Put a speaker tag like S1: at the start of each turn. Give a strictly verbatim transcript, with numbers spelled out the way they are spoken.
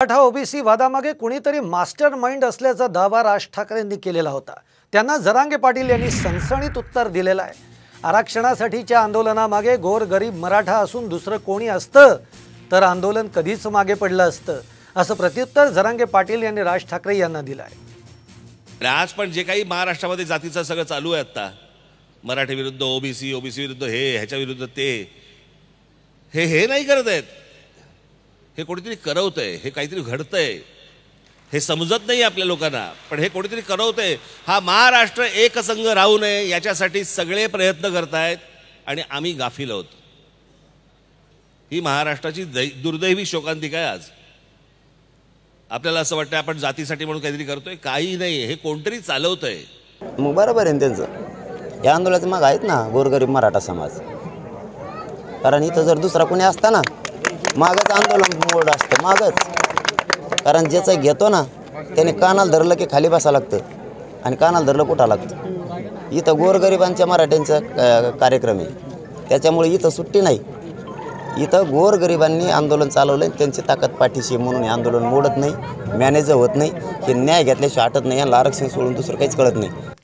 S1: Maratha OBC वादामागे कुणीतरी master mind असल्याचा दावा राज ठाकरेंनी केलेला होता। त्यांना जरांगे पाटील यांनी सणसणीत उत्तर दिलेलं आहे। आरक्षणासाठीच्या आंदोलनामागे गोरगरीब मराठा असून दुसरं कोणी असतं तर आंदोलन कधीच मागे पडलं असतं, असं प्रत्युत्तर जरांगे पाटील यांनी राज ठाकरे यांना दिलं आहे।
S2: आज पण जे काही महाराष्ट्रामध्ये जातीचं सगळं चालू आहे, आता मराठी विरुद्ध ओबीसी, ओबीसी विरुद्ध हे, ह्याच्या विरुद्ध ते, हे हे नाही करत आहेत। हे कोणीतरी करवतंय, हे काहीतरी घडतंय, हे समजत नाही आपल्या लोकांना, पण हे कोणीतरी करवतंय। हा महाराष्ट्र एकसंघ राहू नये याच्यासाठी सगळे प्रयत्न करतायत आणि आम्ही गाफील आहोत। ही महाराष्ट्राची दुर्दैवी शोकांतिका आहे। आज आपल्याला असं वाटतं आपण जातीसाठी म्हणून काहीतरी करतोय, काही नाही, हे कोणतरी चालवतंय।
S3: मग बरोबर आहे त्यांचं। या आंदोलनाचे माग आहेत ना गोरगरीब मराठा समाज, कारण इथं जर दुसरा कोणी असता ना मागच आंदोलन मोड असतं, मागच। कारण ज्याचं घेतो ना त्याने कानाला धरलं की खाली बसा लागतं आणि कानाला धरलं कुठं लागतं। इथं गोरगरिबांच्या मराठ्यांचा कार्यक्रम आहे, त्याच्यामुळे इथं सुट्टी नाही। इथं गोरगरिबांनी आंदोलन चालवलं, त्यांची ताकद पाठीशी म्हणून हे आंदोलन मोडत नाही, मॅनेज होत नाही। हे न्याय घेतल्याशिवाय हटत नाही, याला आरक्षण सोडून दुसरं काहीच कळत नाही।